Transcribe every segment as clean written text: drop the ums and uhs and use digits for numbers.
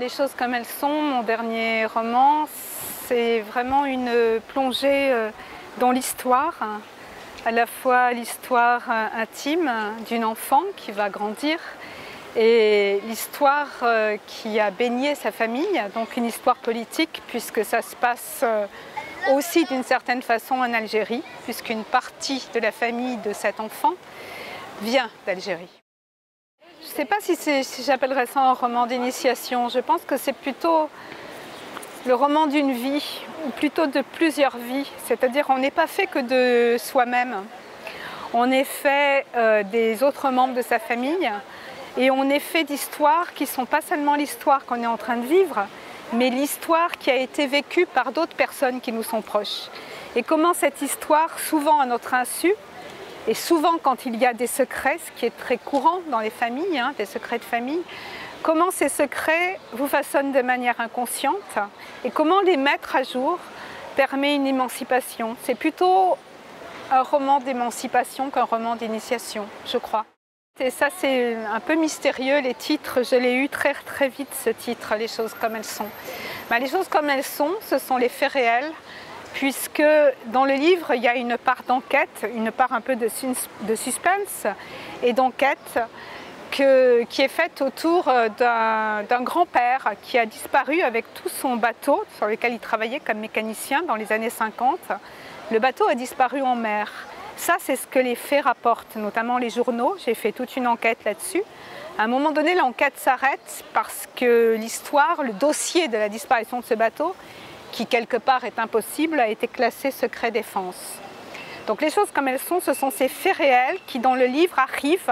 Les choses comme elles sont, mon dernier roman, c'est vraiment une plongée dans l'histoire, à la fois l'histoire intime d'une enfant qui va grandir et l'histoire qui a baigné sa famille, donc une histoire politique puisque ça se passe aussi d'une certaine façon en Algérie, puisqu'une partie de la famille de cet enfant vient d'Algérie. Je ne sais pas si j'appellerais ça un roman d'initiation. Je pense que c'est plutôt le roman d'une vie, ou plutôt de plusieurs vies. C'est-à-dire on n'est pas fait que de soi-même. On est fait des autres membres de sa famille et on est fait d'histoires qui ne sont pas seulement l'histoire qu'on est en train de vivre, mais l'histoire qui a été vécue par d'autres personnes qui nous sont proches. Et comment cette histoire, souvent à notre insu, et souvent quand il y a des secrets, ce qui est très courant dans les familles, des secrets de famille, comment ces secrets vous façonnent de manière inconsciente et comment les mettre à jour permet une émancipation. C'est plutôt un roman d'émancipation qu'un roman d'initiation, je crois. Et ça, c'est un peu mystérieux, les titres. Je l'ai eu très vite, ce titre, Les choses comme elles sont. Les choses comme elles sont, ce sont les faits réels, puisque dans le livre, il y a une part d'enquête, une part un peu de suspense et d'enquête qui est faite autour d'un grand-père qui a disparu avec tout son bateau sur lequel il travaillait comme mécanicien dans les années 50. Le bateau a disparu en mer. Ça, c'est ce que les faits rapportent, notamment les journaux. J'ai fait toute une enquête là-dessus. À un moment donné, l'enquête s'arrête parce que l'histoire, le dossier de la disparition de ce bateau, qui quelque part est impossible, a été classé secret défense. Donc les choses comme elles sont, ce sont ces faits réels qui, dans le livre, arrivent,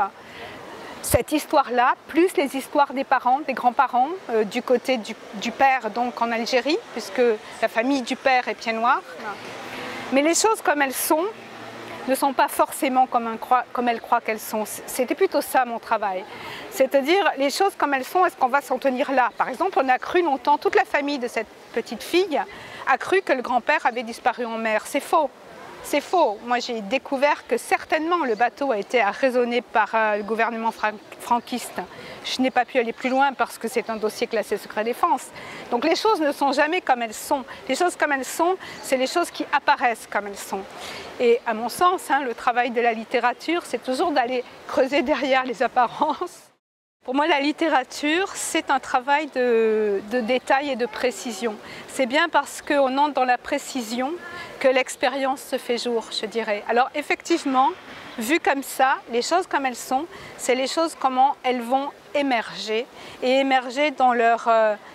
cette histoire-là, plus les histoires des parents, des grands-parents, du côté du père, donc en Algérie, puisque la famille du père est pied noir. Mais les choses comme elles sont, ne sont pas forcément comme elles croient qu'elles sont. C'était plutôt ça mon travail. C'est-à-dire, les choses comme elles sont, est-ce qu'on va s'en tenir là? Par exemple, on a cru longtemps, toute la famille de cette petite fille a cru que le grand-père avait disparu en mer. C'est faux. C'est faux. Moi, j'ai découvert que certainement le bateau a été arraisonné par le gouvernement franquiste. Je n'ai pas pu aller plus loin parce que c'est un dossier classé secret défense. Donc les choses ne sont jamais comme elles sont. Les choses comme elles sont, c'est les choses qui apparaissent comme elles sont. Et à mon sens, le travail de la littérature, c'est toujours d'aller creuser derrière les apparences. Pour moi, la littérature, c'est un travail de détail et de précision. C'est bien parce qu'on entre dans la précision que l'expérience se fait jour, je dirais. Alors effectivement, vu comme ça, les choses comme elles sont, c'est les choses comment elles vont émerger et émerger dans leur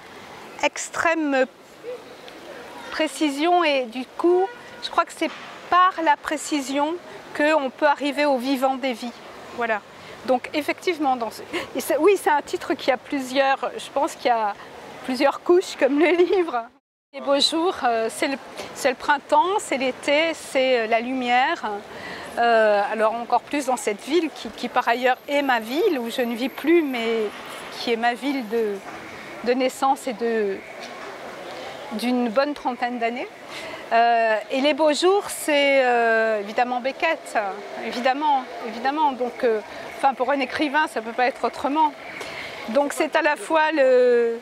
extrême précision et du coup, je crois que c'est par la précision qu'on peut arriver au vivant des vies. Voilà. Donc effectivement, oui, c'est un titre qui a plusieurs, je pense qu'il y a plusieurs couches comme le livre. Les beaux jours, c'est le printemps, c'est l'été, c'est la lumière. Alors encore plus dans cette ville qui par ailleurs est ma ville, où je ne vis plus, mais qui est ma ville de naissance et d'une bonne trentaine d'années. Et les beaux jours, c'est évidemment Beckett, évidemment. Donc, pour un écrivain, ça ne peut pas être autrement. Donc c'est à la fois le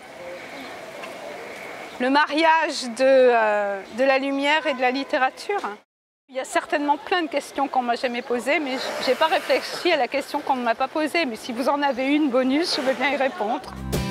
mariage de la lumière et de la littérature. Il y a certainement plein de questions qu'on ne m'a jamais posées, mais je n'ai pas réfléchi à la question qu'on ne m'a pas posée. Mais si vous en avez une bonus, je veux bien y répondre.